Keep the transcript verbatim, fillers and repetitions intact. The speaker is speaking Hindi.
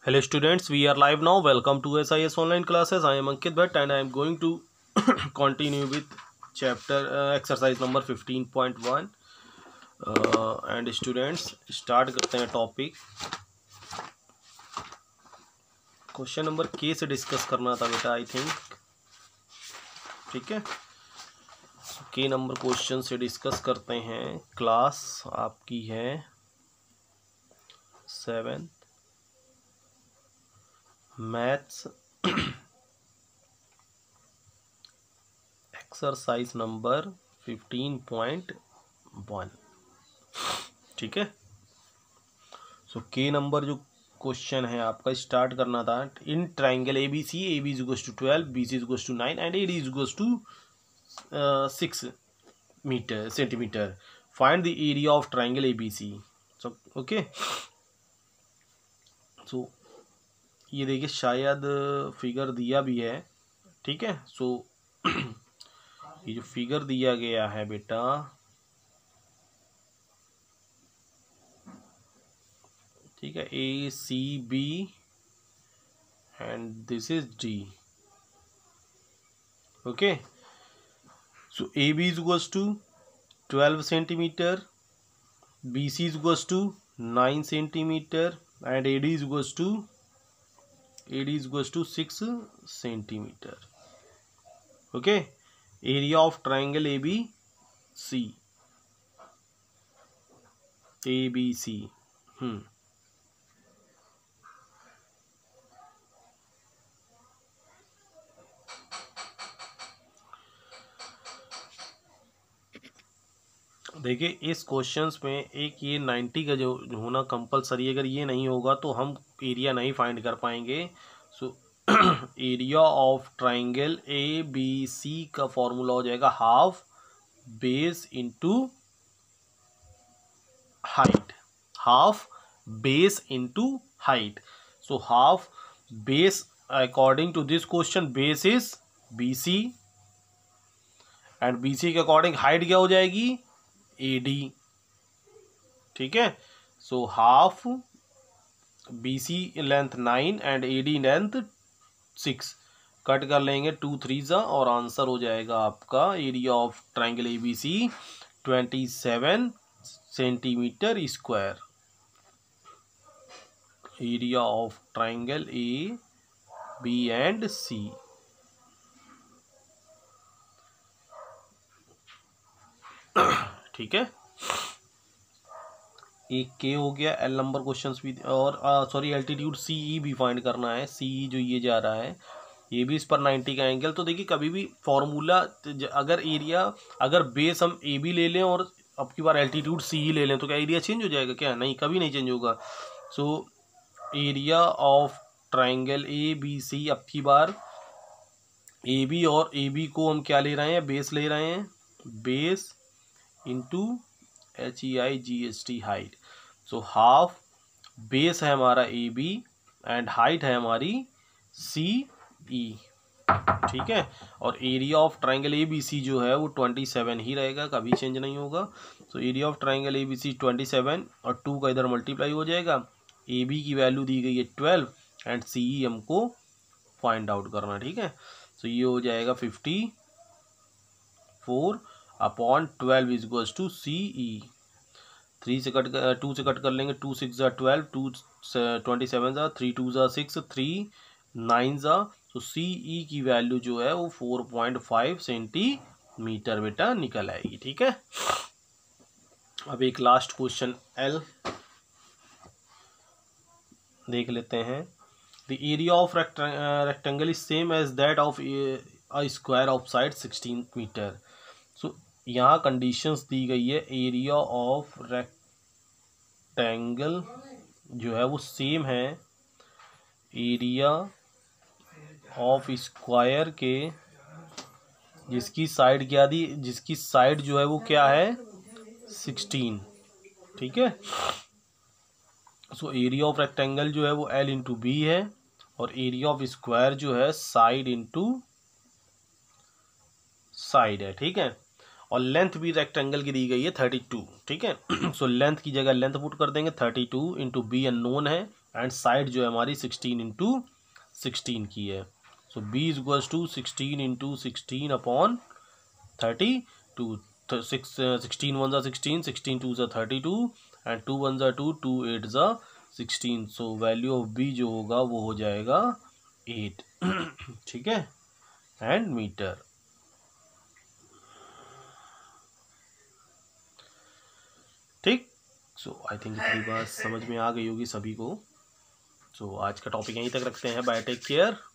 Hello students, we are live now. Welcome to S I S online classes. I am Ankit Bhatt and I am going to continue with chapter uh, exercise number fifteen point one. uh, and students start करते हैं टॉपिक. क्वेश्चन नंबर के से डिस्कस करना था बेटा, आई थिंक. ठीक है, के नंबर क्वेश्चन से डिस्कस करते हैं. क्लास आपकी है seventh, maths, exercise number fifteen point one. ठीक है, सो के नंबर जो क्वेश्चन है आपका स्टार्ट करना था. In triangle A B C, A B is equals to twelve, B C is equals to nine and A D is equals to six metre centimetre. Find the area of triangle A B C. So okay, so ये देखिए शायद फिगर दिया भी है. ठीक है, सो ये जो फिगर दिया गया है बेटा, ठीक है, A C B and this is D. Okay, so A B is equals to twelve centimetre, B C is equals to nine centimetre and A D is equals to A D is equals to six centimetre. Okay, area of triangle A B C, A B C. Hmm देखिए इस क्वेश्चंस में एक ये नाइन्टी का जो होना कंपलसरी, अगर ये नहीं होगा तो हम एरिया नहीं फाइंड कर पाएंगे. So area of triangle A B C का फॉर्मूला हो जाएगा half base into height. Half base into height. So half base, according to this question, base is B C and B C के अकॉर्डिंग हाइट क्या हो जाएगी, ए डी. ठीक है, so half B C length nine and A D length six. Cut कर लेंगे टू थ्री ज़ा और आंसर हो जाएगा आपका area of triangle A B C twenty seven centimetre square. Area of triangle A B and C. ठीक है, एक के हो गया. एल नंबर क्वेश्चंस भी, और सॉरी एल्टीट्यूड सी ई भी फाइंड करना है. सी ई जो ये जा रहा है, ये भी इस पर नाइन्टी का एंगल. तो देखिए कभी भी फॉर्मूला, अगर एरिया, अगर बेस हम ए बी ले लें और अब की बार एल्टीट्यूड सी ई ले लें तो क्या एरिया चेंज हो जाएगा? क्या नहीं, कभी नहीं चेंज होगा. So area of triangle A B C, अब की बार ए बी और ए बी को हम क्या ले रहे हैं, बेस ले रहे हैं, base into H E I G S T height. So half base है हमारा ए बी एंड हाइट है हमारी सी ई. ठीक है, और area of triangle A B C जो है वो ट्वेंटी सेवन ही रहेगा, कभी चेंज नहीं होगा. So area of triangle A B C twenty seven और टू का इधर मल्टीप्लाई हो जाएगा. ए बी की वैल्यू दी गई है ट्वेल्व एंड सी ई हमको फाइंड आउट करना. ठीक है, सो ये हो जाएगा fifty four upon twelve is equals to C E. Three से कट कर, टू से कट कर लेंगे, टू सिक्स ज़ा ट्वेल्व, टू ट्वेंटी सेवन ज़ा, थ्री टू ज़ा सिक्स, थ्री नाइन ज़ा. तो सी ई की वैल्यू जो है वो फोर पॉइंट फाइव सेंटीमीटर बेटा निकल आएगी. ठीक है, अब एक लास्ट क्वेश्चन एल देख लेते हैं. The area of rectangle is same as that of a square of side sixteen metre. So यहाँ कंडीशंस दी गई है. एरिया ऑफ रेक्टेंगल जो है वो सेम है एरिया ऑफ स्क्वायर के, जिसकी साइड क्या दी, जिसकी साइड जो है वो क्या है, सिक्सटीन. ठीक है, सो एरिया ऑफ रेक्टेंगल जो है वो एल इंटू बी है और एरिया ऑफ स्क्वायर जो है साइड इंटू साइड है. ठीक है, और लेंथ भी रेक्टेंगल की दी गई है थर्टी टू. ठीक है, सो लेंथ की जगह लेंथ पुट कर देंगे, thirty two into B unknown है एंड साइड जो है हमारी सिक्सटीन इंटू सिक्सटीन की है। So B is equals to sixteen into sixteen upon thirty two, six sixteen one ज़ा सिक्सटीन, सिक्सटीन टू ज़ा thirty two and two one ज़ा टू, टू एट ज़ा sixteen. So value of B जो होगा वो हो जाएगा एट। ठीक है, एंड मीटर। ठीक, सो आई थिंक इतनी बात समझ में आ गई होगी सभी को। सो so, आज का टॉपिक यहीं तक रखते हैं। Bye, take care.